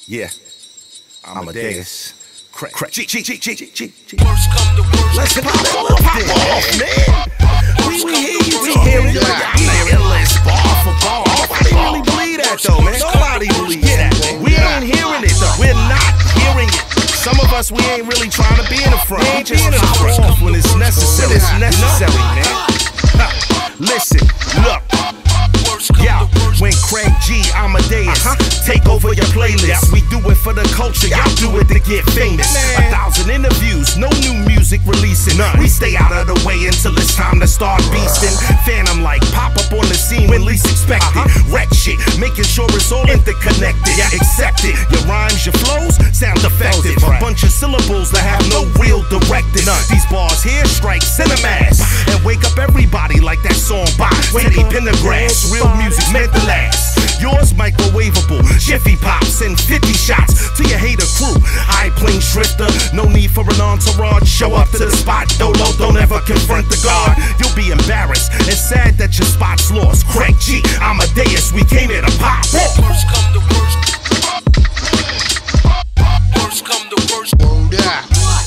Yeah, Amadeus. Crack. Let's pop off, man. We hear you, we hear you. Illest bar for bar. Nobody really believe that though, man. Nobody believes that. We ain't hearing it though. We're not hearing it. Some of us, we ain't really trying to be in the front. We ain't just power off when it's necessary. It's necessary, man. Listen, look. Yeah, when Craig G, Amadeus, take over your playlist. We do it for the culture, y'all do it to get famous. 1,000 interviews, no new music releasing. We stay out of the way until it's time to start beasting. Phantom like pop up on the scene when least expected. Wreck shit, making sure it's all interconnected. Accept it, your rhymes, your flows sound effective. A bunch of syllables that have no real directive. These bars here strike cinemass and wake up everybody like that song by Teddy Pendergrass. Real music's meant to last. Yours microwavable, Jiffy pops and 50 shots to your hater crew. High plane drifter, no need for an entourage. Show up to the spot, Dolo, don't ever confront the guard. You'll be embarrassed and sad that your spot's lost. Craig G, Amadeus, we came here to pop. Worst come to worst. Worst come to worst. Yeah.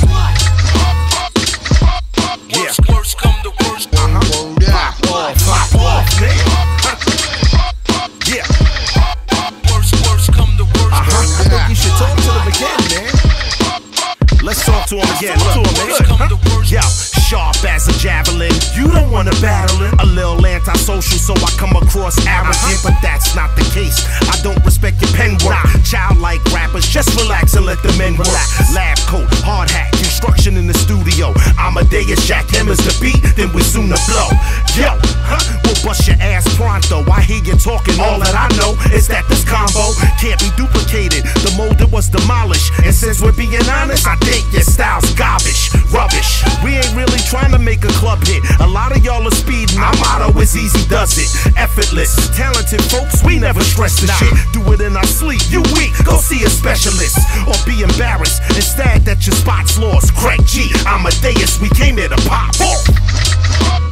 Worst come to worst. Pop off, man. Yeah. Worst come to worst. I think you should talk to them again, man. Let's talk to him again. Yo, sharp as a javelin. You don't wanna battle it. A little antisocial, so I come across arrogant, but that's not the case. I don't respect your pen work. Childlike rappers, just relax and let the men work. Lab coat, hard hat, construction in the studio. Amadeus, jackhammers the beat, then we soon to blow. Yo, we'll bust your ass pronto. I hear you talking, all that I know is that this combo can't be duplicated. The mold it was demolished, and since we're being honest, I think your style's garbage, rubbish. We ain't really trying to make a club hit. A lot of y'all are speeding. Our motto is easy does it, effortless. Talented folks, we never stress the shit. Do it in our sleep. You weak, go see a specialist, or be embarrassed instead that your spot's lost. Craig G, Amadeus, we came here to pop.